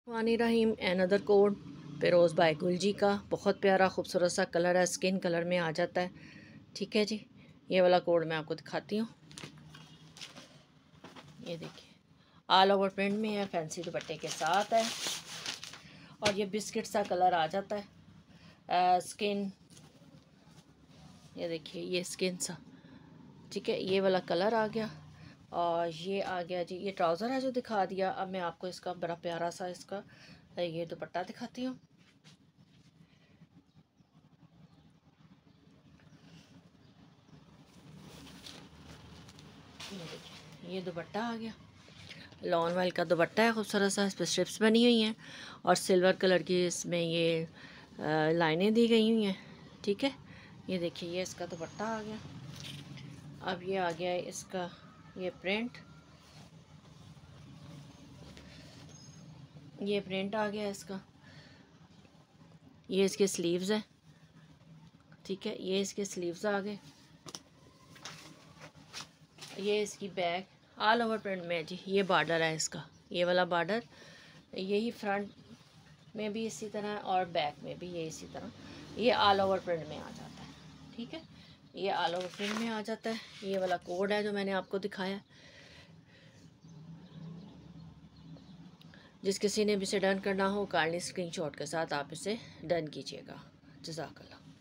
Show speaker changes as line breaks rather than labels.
Rahim another code Firoz by Gulji का। बहुत प्यारा खूबसूरत सा कलर है, स्किन कलर में आ जाता है। ठीक है जी, ये वाला कोड मैं आपको दिखाती हूँ। ये देखिए, ऑल ओवर प्रिंट में है, फैंसी दुपट्टे के साथ है और ये बिस्किट सा कलर आ जाता है। स्किन, ये देखिए, ये स्किन सा, ठीक है, ये वाला कलर आ गया। और ये आ गया जी, ये ट्राउज़र है जो दिखा दिया। अब मैं आपको इसका बड़ा प्यारा सा इसका ये दुपट्टा दिखाती हूँ। ये देखिए, ये दुपट्टा आ गया, लॉन वाइल का दुपट्टा है, खूबसूरत सा, इस पर स्ट्रिप्स बनी हुई हैं और सिल्वर कलर की इसमें ये लाइनें दी गई हुई हैं। ठीक है, ये देखिए, ये इसका दुपट्टा आ गया। अब ये आ गया है इसका ये प्रिंट, ये प्रिंट आ गया इसका। ये इसके स्लीव्स हैं, ठीक है, ये इसके स्लीव्स आ गए। ये इसकी बैक ऑल ओवर प्रिंट में है जी। ये बॉर्डर है इसका, ये वाला बॉर्डर, यही फ्रंट में भी इसी तरह और बैक में भी ये इसी तरह। ये ऑल ओवर प्रिंट में आ जाता है। ठीक है, ये ऑल ओवर प्रिंट में आ जाता है। ये वाला कोड है जो मैंने आपको दिखाया। जिस किसी ने भी इसे डन करना हो, काइंडली स्क्रीनशॉट के साथ आप इसे डन कीजिएगा। जज़ाकल्लाह।